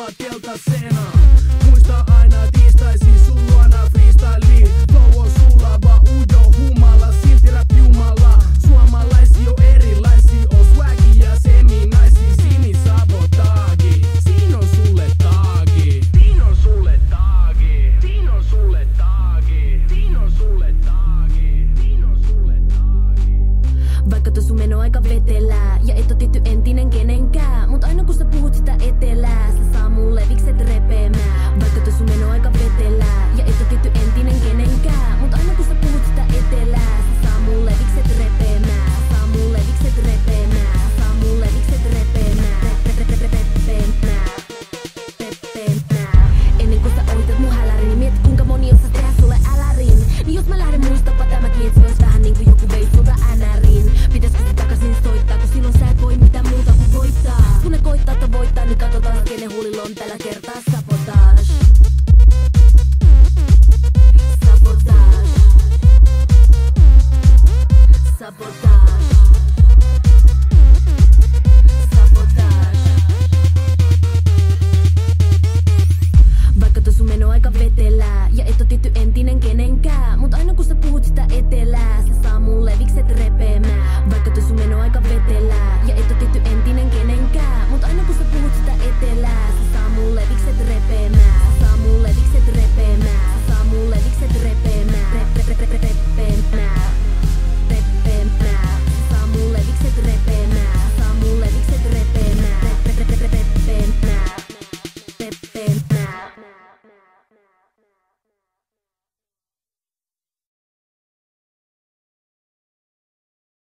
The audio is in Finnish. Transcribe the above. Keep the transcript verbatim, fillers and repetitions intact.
teltasena. Muista aina tiistaisin sun luona freestyliin. Flow on sulava, ujo humala, silti rap jumala. Suomalaisi on erilaisia, on swaggy ja seminaisi. Sinisabotagi, siin on sulle taagi. Siin on sulle taagi. Siin on sulle taagi. Siin on sulle taagi. Siin on sulle taagi. Vaikka tuossa meno aika vetelää ja et oo tietty entinen kenenkään, mut aina kun sä puhut sitä etelää, sä saa mun levikset repeämään. Vaikka tuossa meno aika vetelää ja et oo tietty entinen kenenkään, mut aina kun sä puhut sitä etelää, sä saa mun levikset repeämään. Sä saa mun levikset repeämään. Sä saa mun levikset repeämään. Repeämään. Repeämään. Ennen kuin sä ohitat mun hälärin, niin mieti kuinka moni osas tehdä sulle älärin. Niin jos mä lähden muistapa tämäkin, et se ois vähän niinku joku veis sulta änärin. Pitäiskö se takaisin soittaa, kun silloin sä et voi mitään muuta kuin voittaa. Kun ne koittaa että voittaa, niin katsotaan kenen huulilla on tällä kertaa sabotage.